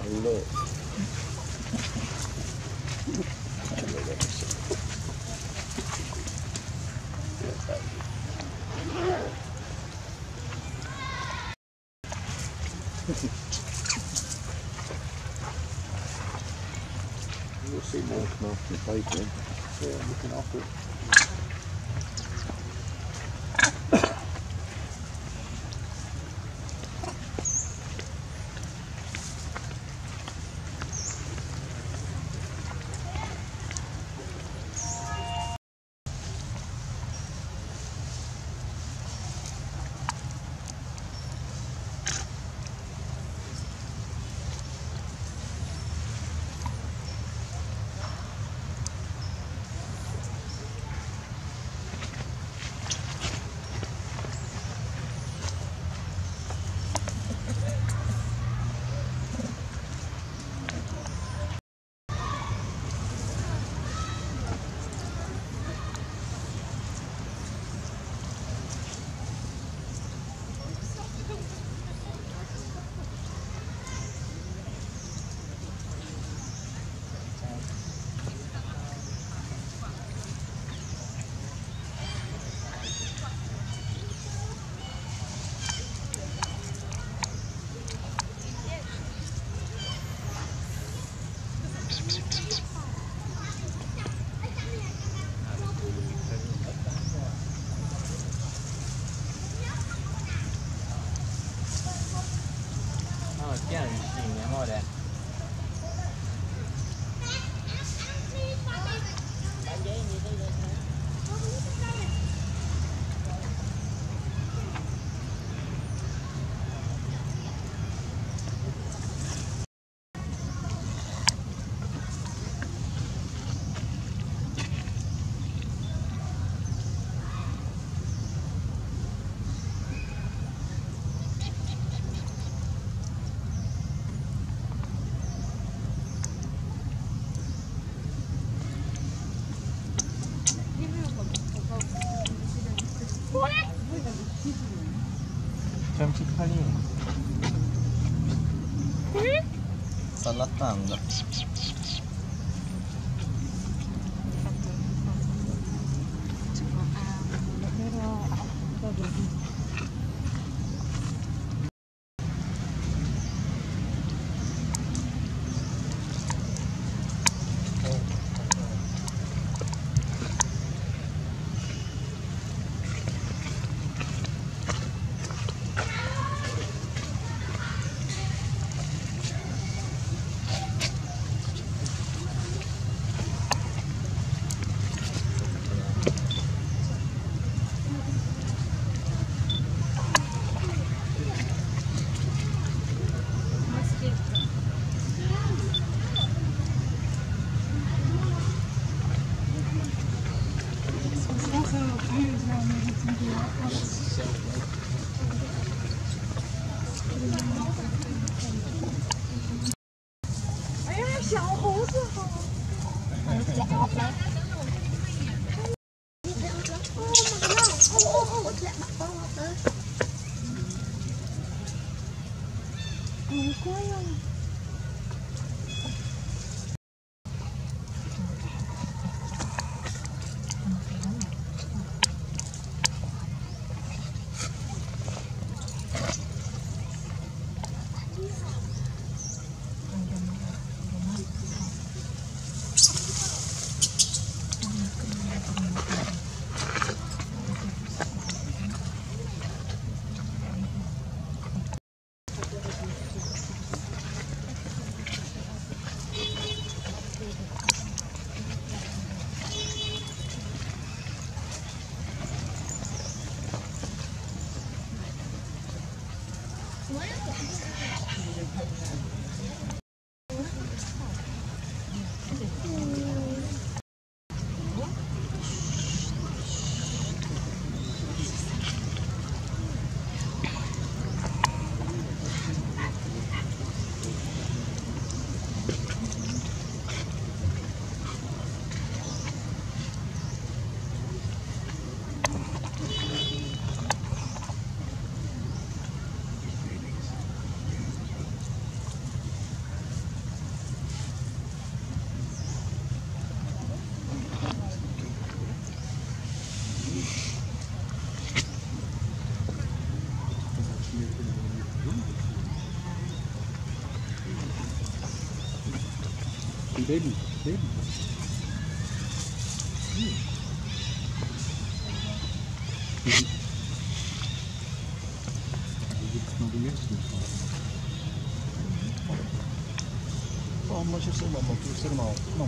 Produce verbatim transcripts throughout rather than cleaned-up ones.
look. You'll see more come off the paper. Yeah, I'm looking after it. 점심팔이 살랐다 안 가. đêm đêm Oh, mas eu sei lá, mas eu sei mal, não.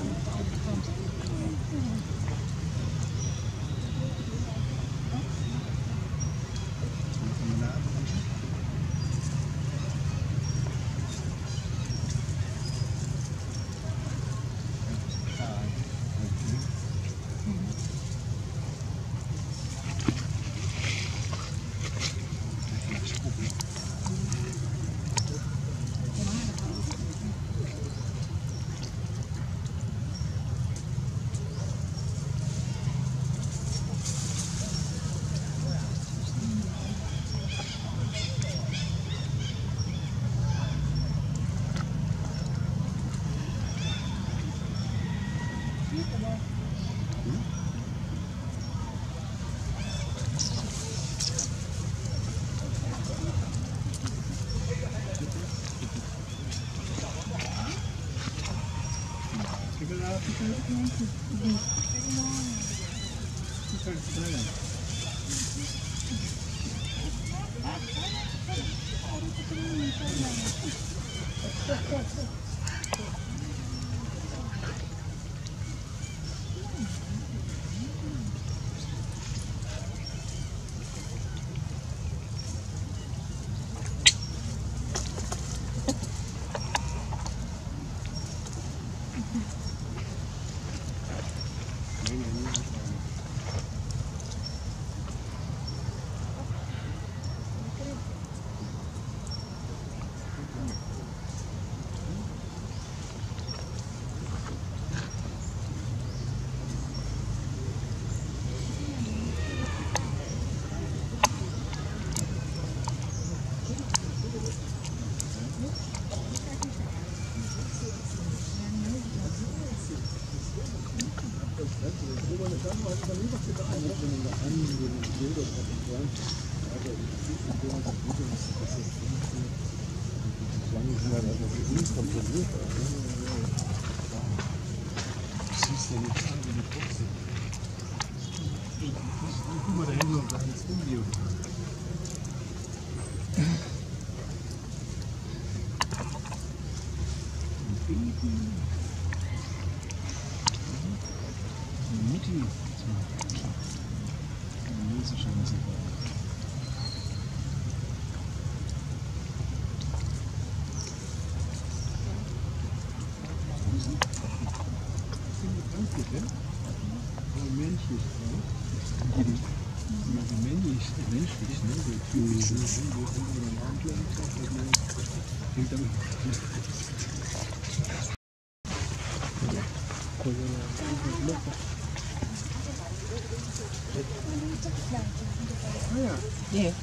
Yeah.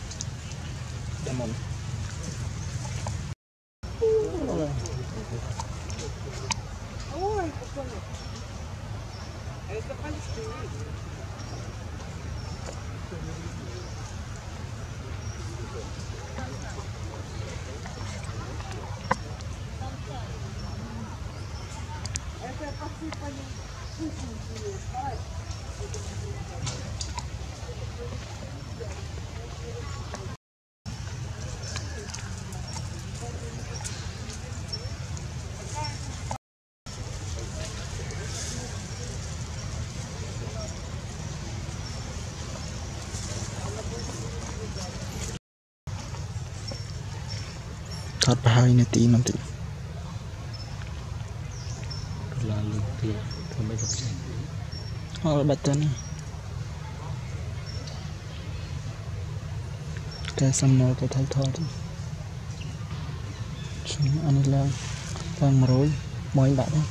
Come on. Thật hai nè tí năm tí lalu dia sampai ke sini. Oh betul nih. Cái sầm nồi cái thay thọ đi. Chúng anh là đang rối mọi bạn đấy.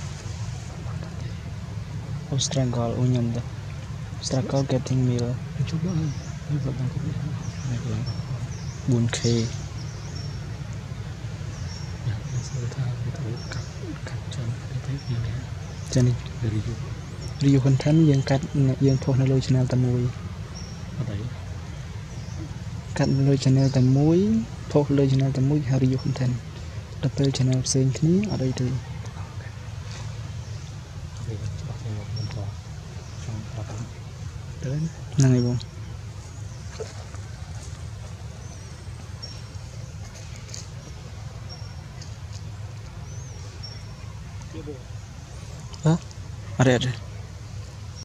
Austragal unyam dah. Austragal getting meal. Coba ni buat aku ni. Naik lah. bốn K. Cho nên review content dương cắt dương thuộc nơi channel tầm mùi cắt nơi channel tầm mùi thuộc nơi channel tầm mùi hay review content đập tới channel xem khí ở đây thì nang ibu hah ada ada